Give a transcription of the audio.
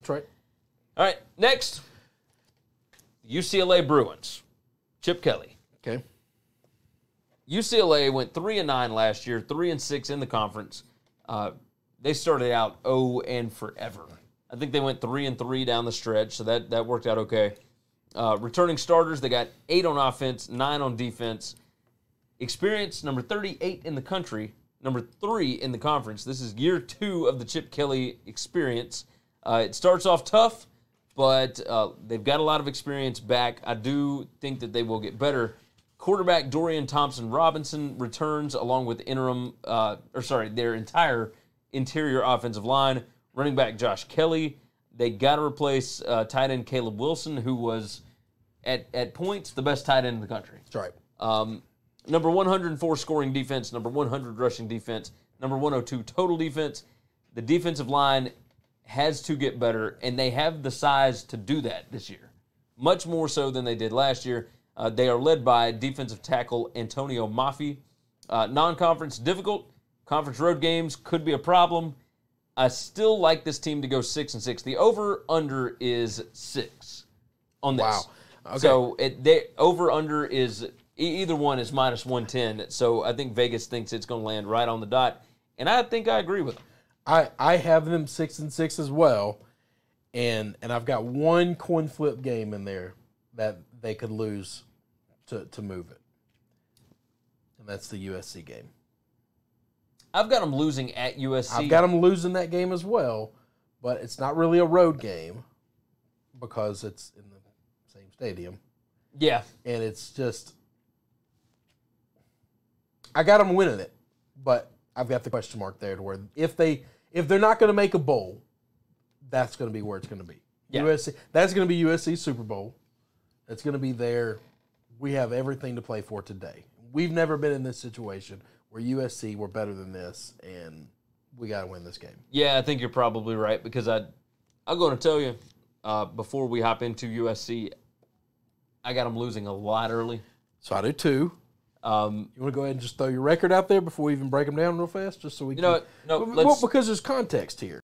That's right. All right, next, UCLA Bruins. Chip Kelly. Okay. UCLA went 3-9 last year, 3-6 in the conference. They started out 0 and forever. I think they went 3-3 down the stretch, so that worked out okay. Returning starters, they got 8 on offense, 9 on defense. Experience, number 38 in the country, number 3 in the conference. This is year 2 of the Chip Kelly experience. It starts off tough, but they've got a lot of experience back. I do think that they will get better. Quarterback Dorian Thompson-Robinson returns along with their entire interior offensive line. Running back Josh Kelly. They got to replace tight end Caleb Wilson, who was, at points, the best tight end in the country. That's right. Number 104 scoring defense, number 100 rushing defense, number 102 total defense. The defensive line has to get better, and they have the size to do that this year, much more so than they did last year. They are led by defensive tackle Antonio Mafi. Non-conference difficult. Conference road games could be a problem. I still like this team to go 6-6. The over-under is 6 on this. Wow. Okay. So the over-under is either one is minus 110. So I think Vegas thinks it's going to land right on the dot, and I think I agree with them. I have them 6-6 as well, and I've got one coin flip game in there that they could lose to move it, and that's the USC game. I've got them losing at USC. I've got them losing that game as well, but it's not really a road game because it's in the same stadium. Yeah. And it's just, I got them winning it, but I've got the question mark there to where if they're not going to make a bowl, that's going to be where it's going to be. Yeah. USC, that's going to be USC's Super Bowl. It's going to be there. We have everything to play for today. We've never been in this situation where USC were better than this, and we got to win this game. Yeah, I think you're probably right because I'm going to tell you before we hop into USC, I got them losing a lot early. So I do too. You want to go ahead and just throw your record out there before we even break them down real fast, just so we know what? No, because there's context here.